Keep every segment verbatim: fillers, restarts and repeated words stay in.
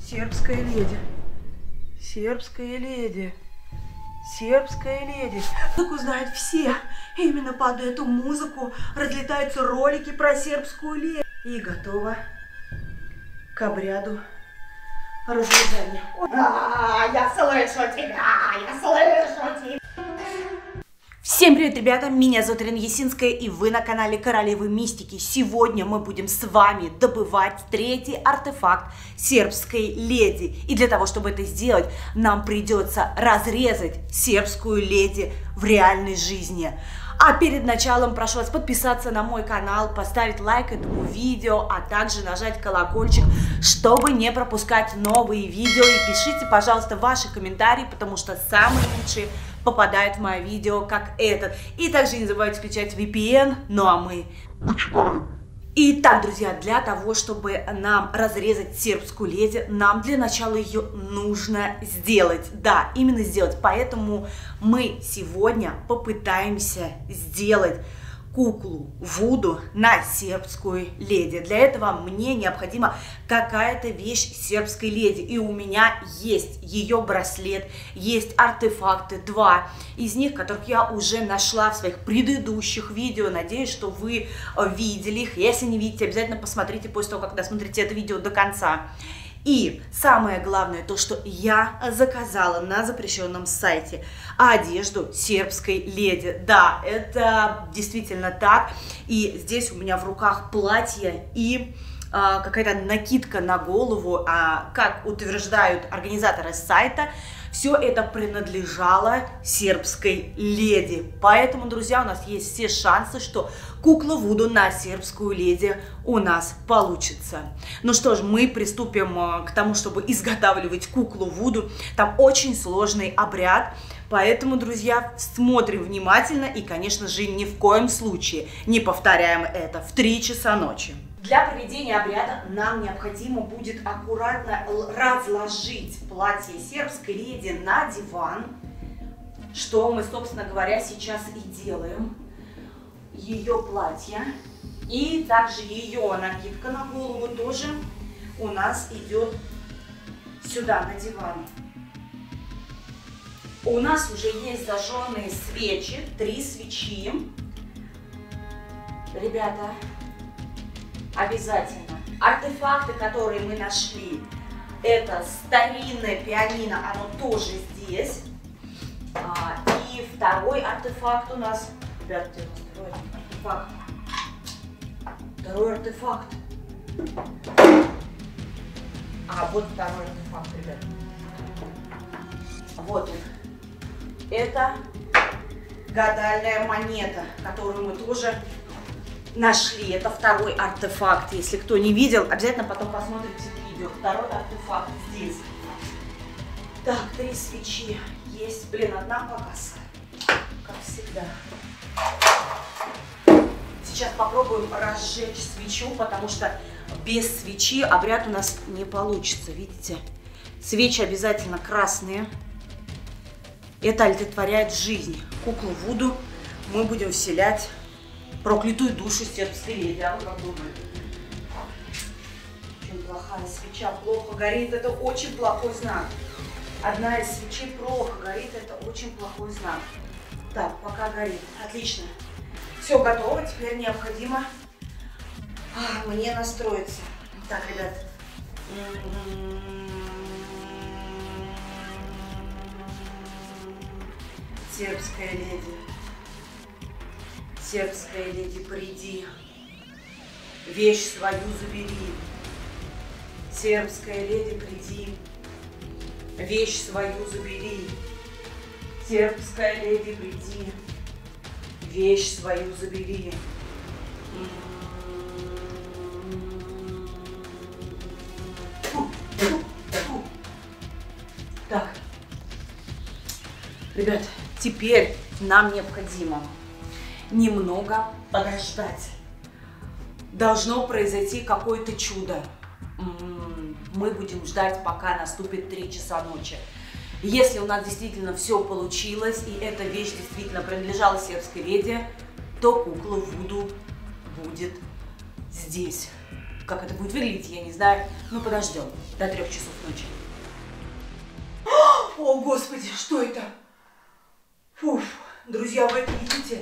Сербская леди. Сербская леди. Сербская леди. Музыку знают все. Именно под эту музыку разлетаются ролики про сербскую леди. И готово к обряду разрезания. А, я слышу тебя, я слышу тебя. Всем привет, ребята! Меня зовут Ирина Ясинская, и вы на канале Королевы Мистики. Сегодня мы будем с вами добывать третий артефакт сербской леди. И для того, чтобы это сделать, нам придется разрезать сербскую леди в реальной жизни. А перед началом прошу вас подписаться на мой канал, поставить лайк этому видео, а также нажать колокольчик, чтобы не пропускать новые видео. И пишите, пожалуйста, ваши комментарии, потому что самые лучшие попадают в мое видео, как этот. И также не забывайте включать ви пи эн, ну а мы начинаем. Итак, друзья, для того, чтобы нам разрезать сербскую леди, нам для начала ее нужно сделать. Да, именно сделать. Поэтому мы сегодня попытаемся сделать куклу Вуду на сербскую леди. Для этого мне необходима какая-то вещь сербской леди. И у меня есть ее браслет, есть артефакты, два из них, которых я уже нашла в своих предыдущих видео. Надеюсь, что вы видели их. Если не видите, обязательно посмотрите после того, как досмотрите это видео до конца. И самое главное, то, что я заказала на запрещенном сайте одежду сербской леди. Да, это действительно так. И здесь у меня в руках платье и а, какая-то накидка на голову. А, как утверждают организаторы сайта, все это принадлежало сербской леди. Поэтому, друзья, у нас есть все шансы, что кукла Вуду на сербскую леди у нас получится. Ну что ж, мы приступим к тому, чтобы изготавливать куклу Вуду. Там очень сложный обряд. Поэтому, друзья, смотрим внимательно и, конечно же, ни в коем случае не повторяем это в три часа ночи. Для проведения обряда нам необходимо будет аккуратно разложить платье сербской леди на диван, что мы, собственно говоря, сейчас и делаем. Ее платье и также ее накидка на голову тоже у нас идет сюда, на диван. У нас уже есть зажженные свечи, три свечи. Ребята, обязательно. Артефакты, которые мы нашли, это старинное пианино, оно тоже здесь. А, и второй артефакт у нас, ребята, второй артефакт. Второй артефакт. А, вот второй артефакт, ребята. Вот он. Это гадальная монета, которую мы тоже нашли. Это второй артефакт. Если кто не видел, обязательно потом посмотрите видео. Второй артефакт здесь. Так, три свечи есть. Блин, одна показ, как всегда. Сейчас попробуем разжечь свечу, потому что без свечи обряд у нас не получится. Видите? Свечи обязательно красные. Это олицетворяет жизнь. Куклу Вуду мы будем вселять проклятую душу сербской леди. А вы как думаете? Очень плохая свеча, плохо горит, это очень плохой знак. Одна из свечей плохо горит, это очень плохой знак. Так, пока горит. Отлично. Все готово, теперь необходимо а, мне настроиться. Так, ребят. Сербская леди. Сербская леди, приди, вещь свою забери. Сербская леди, приди, вещь свою забери. Сербская леди, приди, вещь свою забери. Так, ребят, теперь нам необходимо немного подождать. Должно произойти какое-то чудо. Мы будем ждать, пока наступит три часа ночи. Если у нас действительно все получилось, и эта вещь действительно принадлежала сербской леди, то кукла Вуду будет здесь. как это будет выглядеть, я не знаю. Ну, подождем до трех часов ночи. О, Господи, что это? Фуф, друзья, вы это видите?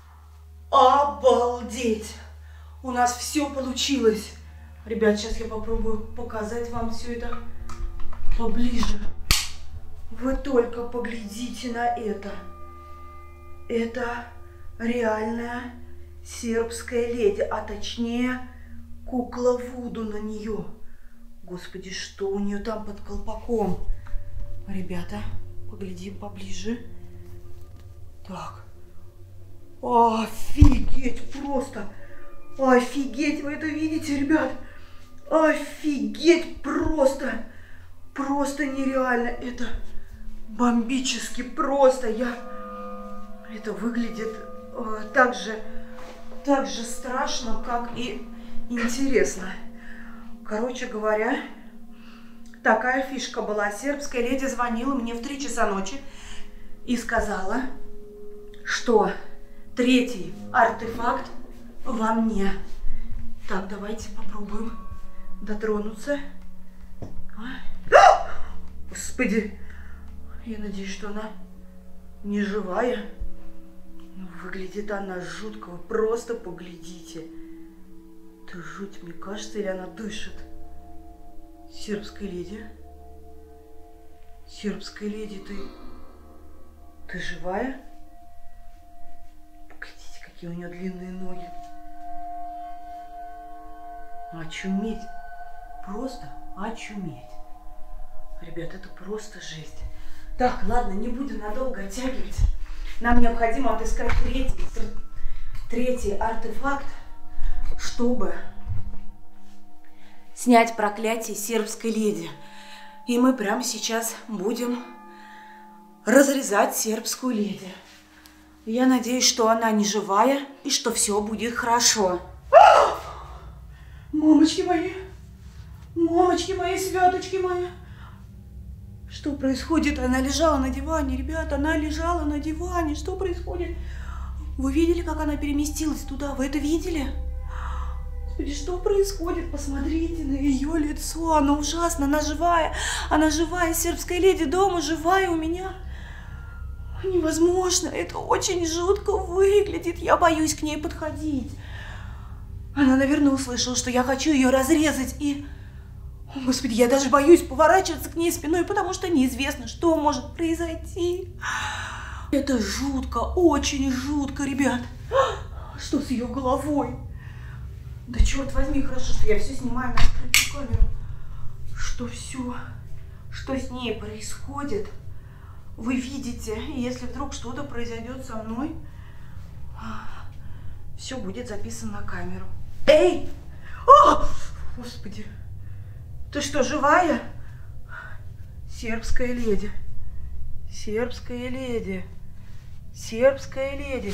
Обалдеть! У нас все получилось. Ребят, сейчас я попробую показать вам все это поближе. Вы только поглядите на это. Это реальная сербская леди, а точнее кукла Вуду на нее. Господи, что у нее там под колпаком? Ребята, поглядим поближе. Так. Офигеть просто! Офигеть, вы это видите, ребят? Офигеть просто! Просто нереально. Это бомбически просто. Я... Это выглядит э, так же, так же страшно, как и интересно. Короче говоря, такая фишка была. Сербская леди звонила мне в три часа ночи и сказала, что третий артефакт во мне. Так, давайте попробуем дотронуться. А? Господи, я надеюсь, что она не живая. Но выглядит она жутко. Вы просто поглядите. Это жуть, мне кажется, или она дышит? Сербская леди. Сербская леди, ты... Ты живая? Поглядите, какие у нее длинные ноги. Очуметь. Просто очуметь. Ребят, это просто жесть. Так, ладно, не будем надолго оттягивать. Нам необходимо отыскать третий, третий артефакт, чтобы снять проклятие сербской леди. И мы прямо сейчас будем разрезать сербскую леди. Я надеюсь, что она не живая и что все будет хорошо. Мамочки мои, мамочки мои, святочки мои. Что происходит? Она лежала на диване, ребята, она лежала на диване. Что происходит? Вы видели, как она переместилась туда? Вы это видели? Господи, что происходит? Посмотрите на ее лицо. Она ужасна, она живая. Она живая, сербская леди дома, живая у меня. Невозможно, это очень жутко выглядит. Я боюсь к ней подходить. Она, наверное, услышала, что я хочу ее разрезать и... О, Господи, я даже боюсь поворачиваться к ней спиной, потому что неизвестно, что может произойти. Это жутко, очень жутко, ребят. Что с ее головой? Да черт возьми, хорошо, что я все снимаю на открытую камеру. Что все, что с ней происходит, вы видите. И если вдруг что-то произойдет со мной, все будет записано на камеру. Эй! О! Господи! Ты что, живая? Сербская леди. Сербская леди. Сербская леди.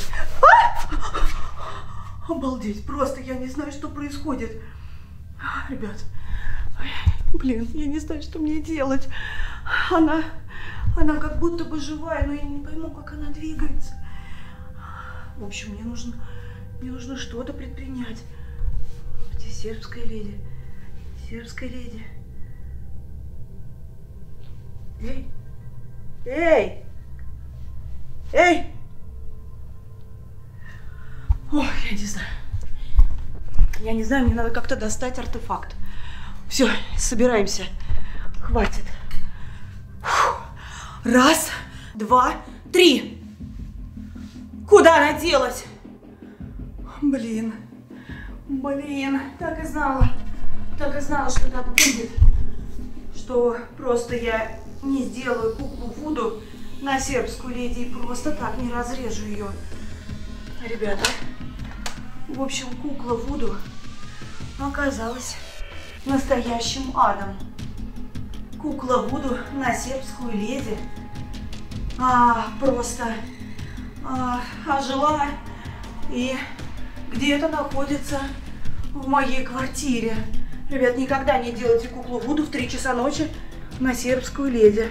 А! Обалдеть, просто я не знаю, что происходит. Ребят, блин, я не знаю, что мне делать. Она, она как будто бы живая, но я не пойму, как она двигается. В общем, мне нужно, мне нужно что-то предпринять. Где сербская леди? Сербская леди. Эй! Эй! Эй! Ой, я не знаю. Я не знаю, мне надо как-то достать артефакт. Все, собираемся. Хватит. Фух. Раз, два, три. Куда она делась? Блин. Блин, так и знала. Так и знала, что так будет. Что просто я не сделаю куклу Вуду на сербскую леди и просто так не разрежу ее. Ребята, в общем, кукла Вуду оказалась настоящим адом. Кукла Вуду на сербскую леди а, просто а, ожила и где-то находится в моей квартире. Ребят, никогда не делайте куклу Вуду в три часа ночи на сербскую леди.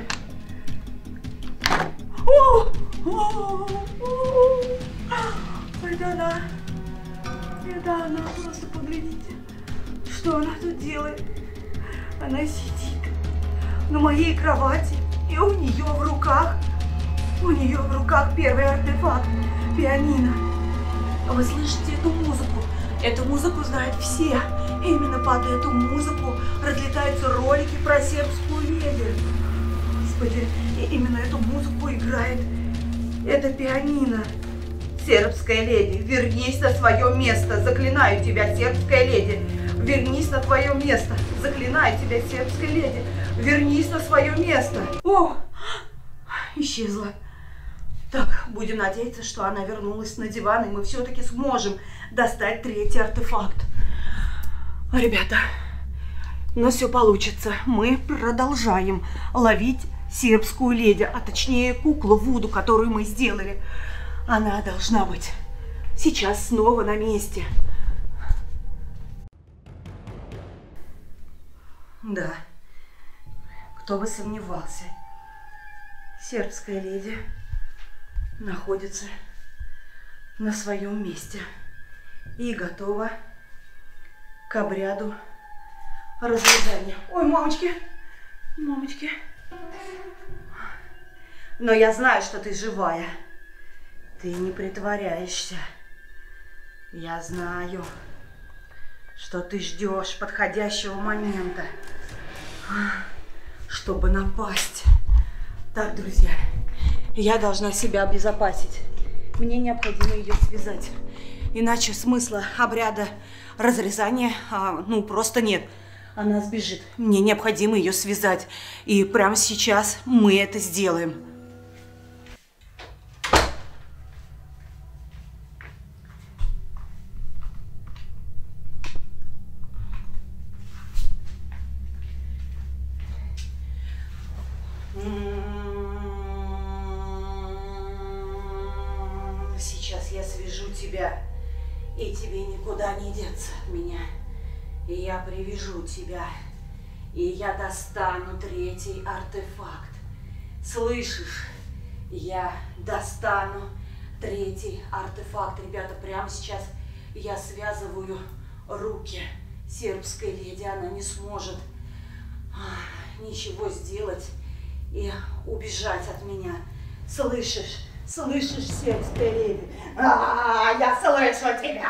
О! О! О! Это она. Это она. Просто поглядите, Что она тут делает? Она сидит на моей кровати, и у нее в руках, у нее в руках первый артефакт – пианино. А вы слышите эту музыку? Эту музыку знают все. Именно под эту музыку разлетаются ролики про сербскую леди. Господи, и именно эту музыку играет это пианино. Сербская леди, вернись на свое место. Заклинаю тебя, сербская леди. Вернись на твое место. Заклинаю тебя, сербская леди. Вернись на свое место. О, исчезла. Так, будем надеяться, что она вернулась на диван, и мы все-таки сможем достать третий артефакт. Ребята, у нас все получится. Мы продолжаем ловить сербскую леди, а точнее куклу Вуду, которую мы сделали. Она должна быть сейчас снова на месте. Да, кто бы сомневался, сербская леди находится на своем месте и готова к обряду разрезания. Ой, мамочки, мамочки. Но я знаю, что ты живая. Ты не притворяешься. Я знаю, что ты ждешь подходящего момента, чтобы напасть. Так, друзья, я должна себя обезопасить. Мне необходимо ее связать. Иначе смысла обряда разрезания, а, ну, просто нет. Она сбежит. Мне необходимо ее связать. И прямо сейчас мы это сделаем. Сейчас я свяжу тебя, и тебе никуда не деться от меня. И я привяжу тебя, и я достану третий артефакт. Слышишь? Я достану третий артефакт. Ребята, прямо сейчас я связываю руки сербской леди. Она не сможет ничего сделать и убежать от меня. Слышишь? Слышишь, сербская леди? А, я слышу тебя.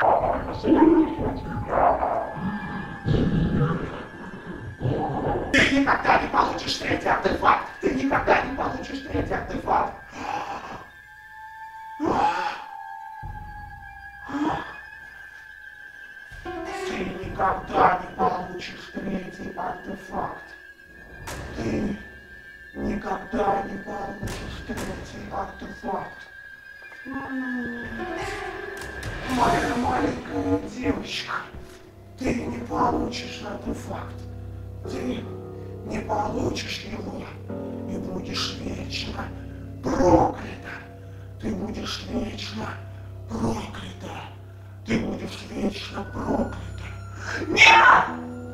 Ты никогда не получишь третий артефакт. Ты никогда не получишь третий артефакт. Ты никогда не получишь третий артефакт. Ты никогда не получишь третий артефакт. Моя маленькая девочка, ты не получишь артефакт. Ты не получишь его и будешь вечно проклята. Ты будешь вечно проклята. Ты будешь вечно проклята. Нет!